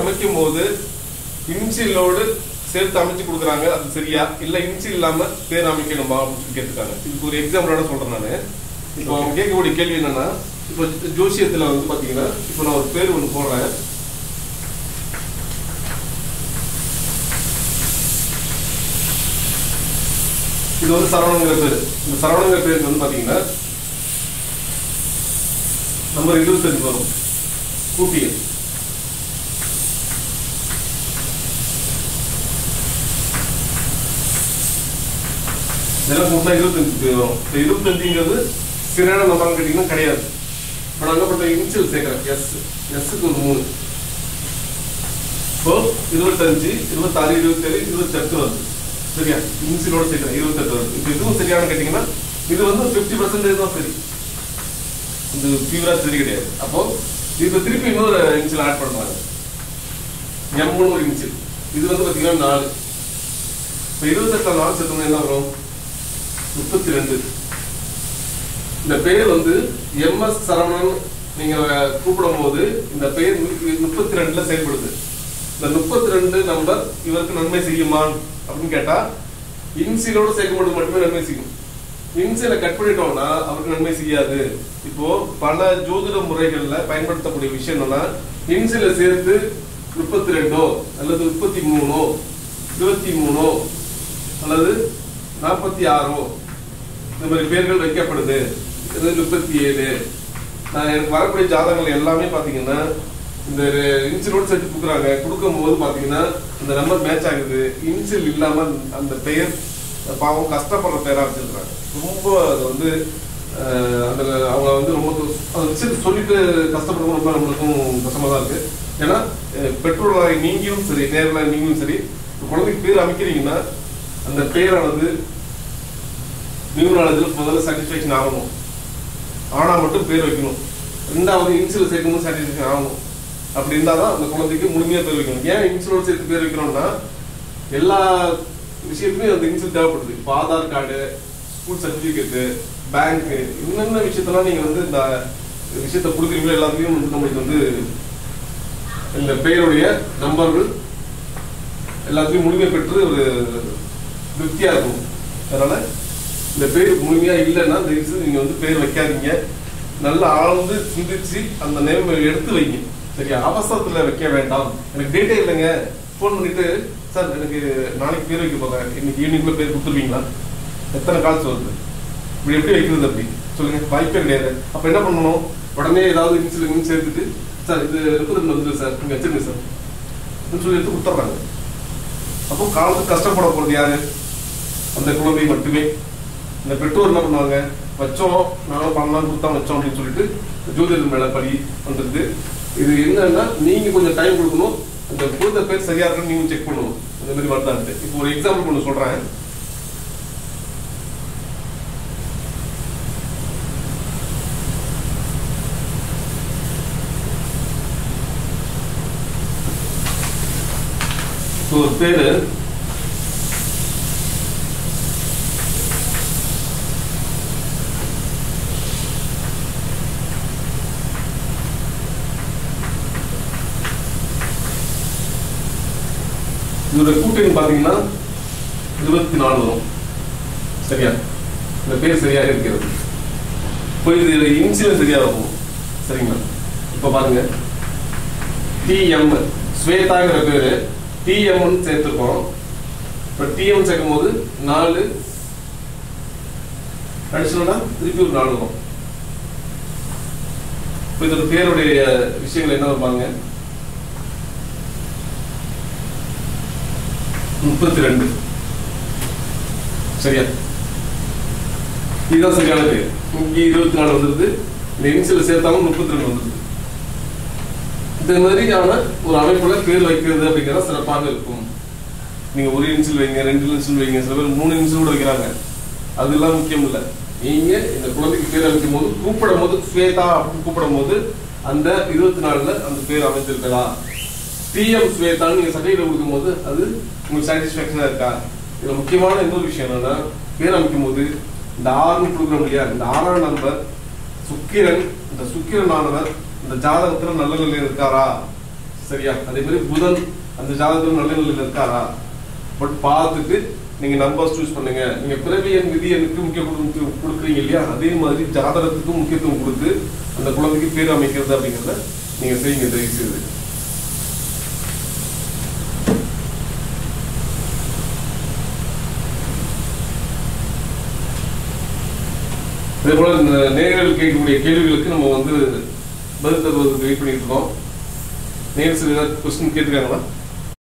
அமைக்கும் போது இன்சியலோடு சேர்த்து அமைச்சு கொடுக்குறாங்க, அது சரியா இல்ல இன்சியல் இல்லாம பேர் அமைக்கணுமா அப்படின்னு கேட்டுருக்காங்க. இதுக்கு ஒரு எக்ஸாம்பிளோட சொல்றேன் நான். இப்போ அவங்க கேட்கக்கூடிய கேள்வி என்னன்னா, இப்போ ஜோசியத்துல வந்து பாத்தீங்கன்னா இப்போ நான் ஒரு பேர் ஒன்று போடுறேன். இது வந்து சரவணங்கிற பேர். இந்த சரவணங்கிற பேருக்கு வந்து பாத்தீங்கன்னா நம்பர் 25 வரும் கூட்டியல். இதெல்லாம் கூட்டினா 25 வரும். இந்த 25ங்கிறது சரியான நம்பர் கேட்டீங்கன்னா கிடையாது. இப்போ நான் என்ன பண்றேன், இன்சியல் சேர்க்கிறேன். எஸ்க்கு ஒரு 3. இப்போ 25, 26, 27, 28 வருது. சரியா? இன்சியலோட சேர்க்கிறேன் 28 வருது. இப்போ இதுவும் சரியான கேட்டீங்கன்னா இது வந்து 50% தான் சரி, இது பியூரா சரி கிடையாது. அப்போ இப்போ திருப்பி இன்னொரு இன்சியல் ஆட் பண்றாங்க, M1 ஒரு இன்சியல். இது வந்து பாத்தீங்கன்னா 4. இப்போ 28 4 சேர்த்தோம்னா என்ன வரும், 32. இந்த பேர் வந்து MS சரவணன் நீங்க கூப்பிடும் போது இந்த பெயர் 32ல செயல்படுது. இந்த 32 நம்பர் இவருக்கு நன்மை செய்யுமா அப்படின்னு கேட்டா இன்சியலோட சேர்க்கும்போது மட்டுமே நன்மை செய்யும். இன்சியலை கட் பண்ணிட்டோம்னா அவருக்கு நன்மை செய்யாது. இப்போ பல ஜோதிட முறைகள்ல பயன்படுத்தக்கூடிய விஷயம் என்னன்னா, இன்சியலை சேர்த்து 32 அல்லது 33 23 அல்லது 46 இந்த மாதிரி பேர்கள் வைக்கப்படுது. 37 எனக்கு வரக்கூடிய ஜாதகங்கள் எல்லாமே பாத்தீங்கன்னா இந்த இன்சியலோட சேர்த்து கொடுக்குறாங்க. கொடுக்கும் போது பாத்தீங்கன்னா இந்த நம்பர் மேட்ச் ஆகுது. இன்சியல் இல்லாம அந்த பெயர் பாவம் கஷ்டப்படுற பெயரா வச்சிருக்காங்க. ரொம்ப அது வந்து அந்த அவங்க வந்து ரொம்ப சொல்லிட்டு கஷ்டப்படுறது ரொம்ப நம்மளுக்கும் கஷ்டமா தான் இருக்கு. ஏன்னா பெற்றோர்களாக நீங்களும் சரி, நேரில் நீங்களும் சரி, குழந்தைக்கு பேர் அமைக்கிறீங்கன்னா அந்த பெயரானது நியூமராலஜியில் முதல்ல சாட்டிஸ்ஃபேக்ஷன் ஆகணும். ஆனா மட்டும் பேர் வைக்கணும். ரெண்டாவது இன்சியல் சேர்க்கும்போது சாட்டிஸ்ஃபேக்ஷன் ஆகணும். அப்படி இருந்தால் தான் அந்த குழந்தைக்கு முழுமையாக பேர் வைக்கணும். ஏன் இன்சியலோடு சேர்த்து பேர் வைக்கணும்னா எல்லா விஷயத்துலையும் அந்த இன்சியல் தேவைப்படுது. இப்போ ஆதார் கார்டு, ஸ்கூல் சர்டிஃபிகேட்டு, பேங்க்கு, என்னென்ன விஷயத்தெல்லாம் நீங்கள் வந்து இந்த விஷயத்த கொடுக்குறீங்களோ எல்லாத்துலேயும் வந்து நம்மளுக்கு வந்து இந்த பெயருடைய நம்பர்கள் எல்லாத்துலேயும் முழுமை பெற்று ஒரு திருப்தியாக இருக்கும். அதனால இந்த பேர் முழுமையாக இல்லைன்னா இந்த இன்சியல் நீங்கள் வந்து பேர் வைக்காதீங்க. நல்லா ஆழ்ந்து சிந்திச்சு அந்த நேம் எடுத்து வைங்க. சரியா? அவசரத்தில் வைக்க வேண்டாம். எனக்கு டேட்டே இல்லைங்க, ஃபோன் பண்ணிட்டு சார் எனக்கு நாளைக்கு பேர் வைக்க போகிறேன், இன்னைக்கு ஈவினிங்குள்ள பேர் கொடுத்துருவீங்களா, எத்தனை கால்ஸ் வருது, இப்படி எப்படி வைக்கிறது அப்படி சொல்லுங்க, வாய்ப்பே கிடையாது. அப்போ என்ன பண்ணணும், உடனே ஏதாவது இன்சியல் சேர்த்துட்டு சார் இது 32 வந்துடு சார் நீங்கள் வச்சிருங்க சார் அப்படின்னு சொல்லி எடுத்து கொடுத்துட்றாங்க. அப்போ காலத்துக்கு கஷ்டப்பட போகிறது யாரு, அந்த குழந்தை மட்டுமே. இந்த பெற்றோர் என்ன பண்ணுவாங்க, வச்சோம் நானும் பண்ணலாம் கொடுத்தா வச்சோம் அப்படின்னு சொல்லிட்டு ஜோதிடர் மேல படி வந்துருது. இது என்னன்னா நீங்க கொஞ்சம் டைம் கொடுக்கணும், அந்த கொடுத்த பேர் சரியா இருக்குன்னு நீங்க செக் பண்ணணும். இந்த மாதிரி வருதான்ட்டு இப்போ ஒரு எக்ஸாம்பிள் ஒன்று சொல்றேன். ஒரு பேரு இதோட கூட்டணி பாத்தீங்கன்னா 24 வரும். சரியா? இந்த பேர் சரியாக இருக்கிறது. இப்போ இது இன்சியல் சரியா இருக்கும். சரிங்களா? இப்ப பாருங்க, டிஎம் ஸ்வேதாங்கிற பேரு டிஎம் சேர்த்துருக்கோம். இப்ப டிஎம் சேர்க்கும் போது 4 அடிஷனலா திருப்பி ஒரு 4 வரும். இப்போ இதோட பேருடைய விஷயங்கள் என்ன வருவாங்க, 32. சரியா? இதுதான் சரியான பேர். இங்க 24 வந்துருது. இந்த இன்சியல் சேர்த்தாலும் 32 வந்துருது. இந்த மாதிரியான ஒரு அமைப்புல பேர் வைக்கிறது அப்படிங்கிறத சிறப்பாக இருக்கும். நீங்க ஒரு இன்சியல் வைங்க, 2 இன்சியல் வைங்க, சில பேர் 3 இன்சியல் கூட வைக்கிறாங்க. அதெல்லாம் முக்கியம் இல்லை. நீங்க இந்த குழந்தைக்கு பேர் அமைக்கும் போது கூப்பிடும் போது ஸ்வேதா அப்படின்னு கூப்பிடும் போது அந்த 24ல அந்த பேர் அமைச்சிருக்கா, டிஎம் ஸ்வேதான்னு நீங்க சர்டிஃபிகேட் கொடுக்கும் போது அது உங்களுக்கு சாட்டிஸ்ஃபேக்ஷனா இருக்கா. இதுல முக்கியமான இன்னொரு விஷயம் என்னன்னா, பேர் அமைக்கும் போது இந்த 6 கொடுக்குறோம் இல்லையா, இந்த 6ஆம் நம்பர் சுக்கிரன், இந்த சுக்கிரனானவர் இந்த ஜாதகத்துல நல்ல நிலையில் இருக்காரா, சரியா? அதே மாதிரி புதன் அந்த ஜாதகத்துல நல்ல நிலையில இருக்காரா பட் பார்த்துட்டு நீங்க நம்பர்ஸ் சூஸ் பண்ணுங்க. நீங்க பிறவி எண் விதி எண்ணுக்கு முக்கியத்துவம் கொடுக்குறீங்க இல்லையா, அதே மாதிரி ஜாதகத்துக்கும் முக்கியத்துவம் கொடுத்து அந்த குழந்தைக்கு பேர் அமைக்கிறது அப்படிங்கிறத நீங்க செய்யுங்க தயவு செய்து. அதே போல இந்த நேயர்கள் கேட்கக்கூடிய கேள்விகளுக்கு நம்ம வந்து பதில் தருவதற்கு வெயிட் பண்ணிட்டு இருக்கோம். நேயர்கள் ஏதாவது கொஸ்டின் கேட்டுருக்காங்களா?